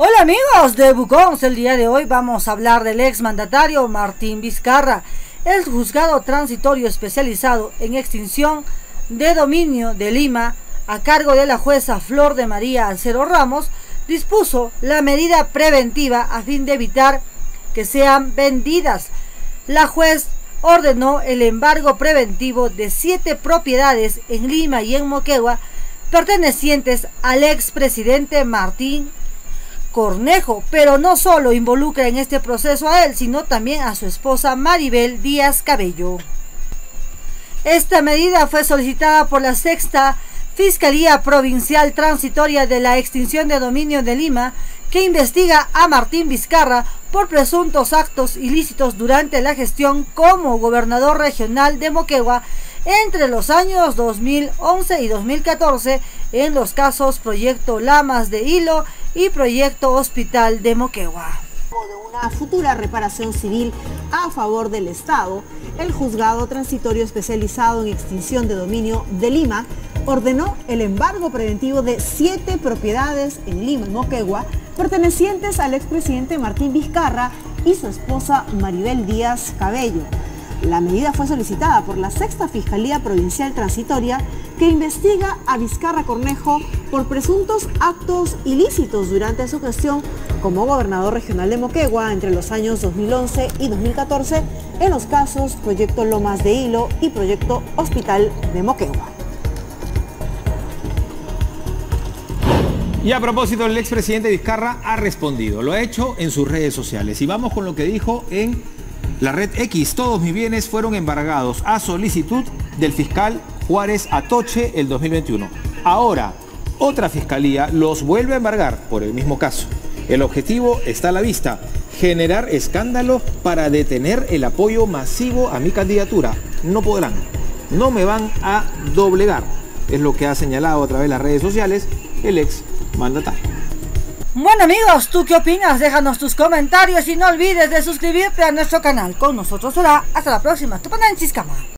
Hola amigos de Bucons, el día de hoy vamos a hablar del exmandatario Martín Vizcarra. El juzgado transitorio especializado en extinción de dominio de Lima, a cargo de la jueza Flor de María Alcero Ramos, dispuso la medida preventiva a fin de evitar que sean vendidas. La juez ordenó el embargo preventivo de 7 propiedades en Lima y en Moquegua pertenecientes al expresidente Martín Cornejo, pero no solo involucra en este proceso a él, sino también a su esposa Maribel Díaz Cabello. Esta medida fue solicitada por la Sexta Fiscalía Provincial Transitoria de la Extinción de Dominio de Lima, que investiga a Martín Vizcarra por presuntos actos ilícitos durante la gestión como gobernador regional de Moquegua entre los años 2011 y 2014 en los casos Proyecto Lamas de Hilo y Proyecto Hospital de Moquegua. De una futura reparación civil a favor del Estado, el juzgado transitorio especializado en extinción de dominio de Lima ordenó el embargo preventivo de 7 propiedades en Lima y Moquegua pertenecientes al expresidente Martín Vizcarra y su esposa Maribel Díaz Cabello. La medida fue solicitada por la Sexta Fiscalía Provincial Transitoria, que investiga a Vizcarra Cornejo por presuntos actos ilícitos durante su gestión como gobernador regional de Moquegua entre los años 2011 y 2014 en los casos Proyecto Lomas de Hilo y Proyecto Hospital de Moquegua. Y a propósito, el expresidente Vizcarra ha respondido, lo ha hecho en sus redes sociales. Y vamos con lo que dijo en la red X: todos mis bienes fueron embargados a solicitud del fiscal Juárez Atoche el 2021. Ahora, otra fiscalía los vuelve a embargar por el mismo caso. El objetivo está a la vista: generar escándalo para detener el apoyo masivo a mi candidatura. No podrán, no me van a doblegar. Es lo que ha señalado a través de las redes sociales el ex mandatario. Bueno amigos, ¿tú qué opinas? Déjanos tus comentarios y no olvides de suscribirte a nuestro canal. Con nosotros será hasta la próxima. Tupananchis Kama.